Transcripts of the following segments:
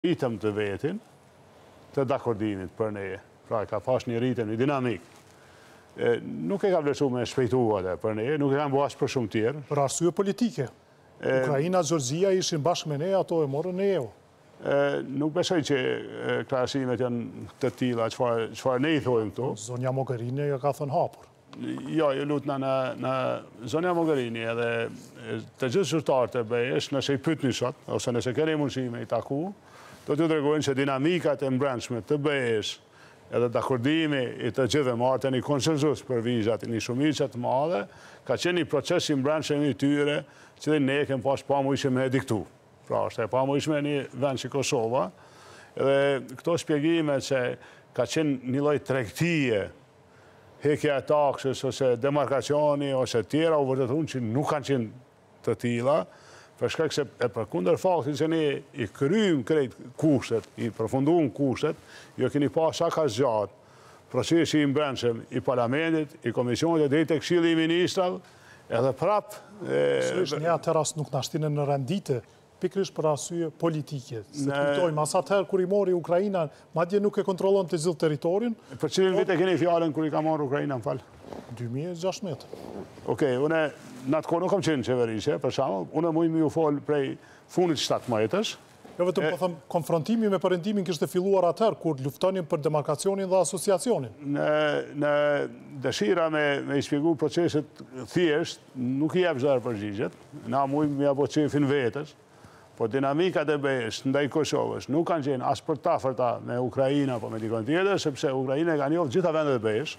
Ritëm të vetin të dakordimit për ne. Pra, ka pas një ritëm, një dinamik. Nuk e ka vlerësu me shpejtua dhe për ne, nuk e kam buas për shumë tjerë. Për arsye politike. Ukraina, Gjorgjia ishin bashkë me ne, ato e morën në EU. Nuk besoj që krahasimet janë të tilla, çfarë ne i thojmë këtu. Zonja Mogherini ja ka thënë hapur. Jo, ju lutna në Zonja Mogherini edhe të gjithë zyrtarët e BE-s, nëse i pyetni sot, ose nëse keni mundësi me i taku, do t'ju tregojnë se dinamikat e mbrëmshme të BE-s edhe dakordimi i të gjithë marrë një konsenzus për vizat, një shumicë të madhe, ka qenë një proces i mbrëmshëm i tyre që dhe ne kemë pas pamujshme me diktu. Pra, është e pamujshme një vend si Kosova, edhe këto shpjegime që ka qenë një lloj tregtie, hekja e taksës, ose demarkacioni, ose tjera, u vërtetun që nuk kanë qenë të tilla, për shkak se e përkundër faktit se ne i kryjm krejt kushtet, i përfunduam kushtet, jo keni pas sa ka zgjatë procesi i mbrëmshëm i parlamentit, i komisionit dhe drejt tek Këshilli i Ministrave, edhe prap... Sërish, ne atë rast nuk na shtinen në rendite, pikërisht për arsye politike. Se kujtojmë, as atëherë kur i mori Ukraina, madje nuk e kontrollon të gjithë territorin. Për cilin vit e keni fjalën kur i ka marrë Ukraina, më fal? 2016. Okej, une në atë kohë nuk kam qenë qeverisje, për shembull, une mund më u fol prej fundit 17 Jo vetëm po them, konfrontimi me perëndimin kishte filluar atëherë kur luftonin për demarkacionin dhe asociacionin. Në dëshira me i shpjegu proceset thjesht, nuk i jep çdo përgjigjet. Na mund më apo çefin vetës. Po dinamikat e BE-s ndaj Kosovës nuk kanë qenë as për tafërta me Ukraina apo me dikon tjetër, sepse Ukraina ka njohur gjitha vendet e BE-s.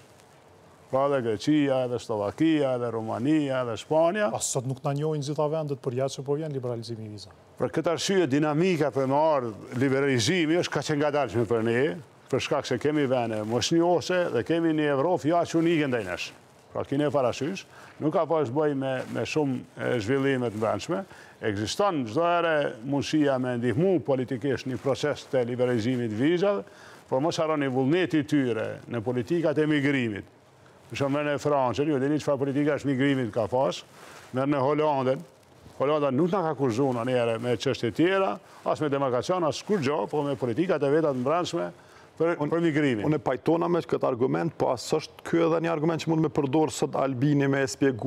Pra dhe Greqia, edhe Slovakia, edhe Rumania, edhe Spanja. Pas sot nuk na njohin gjitha vendet për jashtë që po vjen liberalizimi i vizave. Për këtë arsye dinamika për me ardhur liberalizimi është ka qenë ngadalshme për ne, për shkak se kemi vende mosnjohëse dhe kemi një Evropë jashtë unike ndaj nesh. Pra kine parasysh, nuk ka pas bëj me shumë zhvillimet mbrëmshme. Ekziston çdo herë mundësia me ndihmu politikisht një proces të liberalizimit vizave, por mos harroni vullneti i tyre në politikat e migrimit. Për shembull merr në Francën, ju dini çfarë politika është migrimit ka pas, merr në Holandën. Holanda nuk na ka kurzuar ndonjëherë me çështje tjera, as me demarkacion, as kur gjë, po me politikat e veta të mbrëmshme për migrimin. Unë pajtona me këtë argument, po as është ky edhe një argument që mund me përdor sot Albini me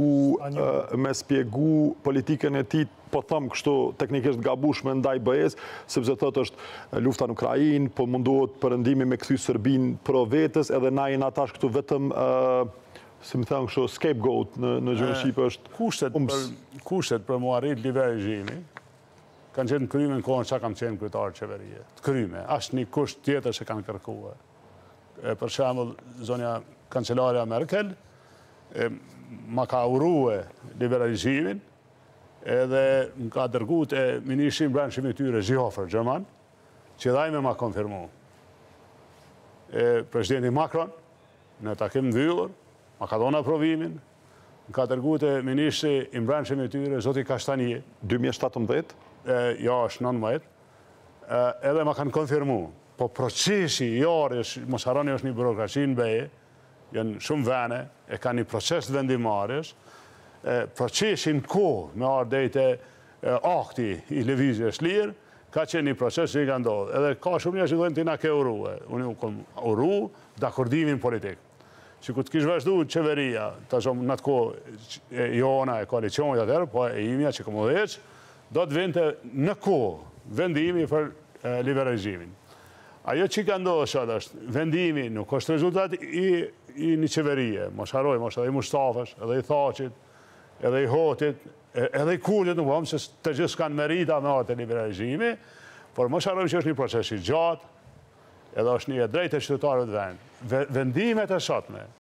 spjegu politikën e tij, po them kështu teknikisht gabueshme ndaj BE-s, sepse thotë është lufta në Ukrainë, po munduhet perëndimi me kthy Serbinë pro vetës, edhe na jeni atash këtu vetëm si më thënë kështu scapegoat në gjuhën shqipe është kushtet për mu arrit liberalizimi kanë qenë kryme në kohën që kam qenë kryetar qeverie. Të kryme, asë një kusht tjetër që kanë kërkuar. Për shembull, zonja kancelarja Merkel ma ka urue liberalizimin edhe më ka dërguar te ministri i brendshëm i tyre Seehofer Gjerman, që dhajme ma konfirmu. Presidenti Macron, në takim mbyllur, ma ka dhënë aprovimin, më ka dërguar te ministri i brendshëm i tyre zoti Kastanje. 2017? Jo, është 19, edhe ma kanë konfirmu. Po procesi i orës, mos harroni është një burokraci në BE, janë shumë vene, e ka një proces vendimarrjes, procesi në kohë me ardhur deri akti i lëvizjes lirë, ka qenë një proces që i ka ndodhur. Edhe ka shumë njerëz që thonë ti na ke urue. Unë kam uru dakordimin politik. Që ku të kishë vazhdu qeveria, në atë kohë jona e koalicionit atëherë, po e imja që kom udhëheq, do të vinte në kohë vendimi për liberalizimin. Ajo që ka ndodhur sot është vendimi nuk është rezultat i një qeverie, mos harrojmë, është edhe i Mustafës, edhe i Thaqit, edhe i Hotit, edhe i Kurtit, nuk po se të gjithë kanë merita me atë liberalizimi, por mos harrojmë që është një proces i gjatë, edhe është një drejtë e qytetarëve të vend. Vendimet e sotme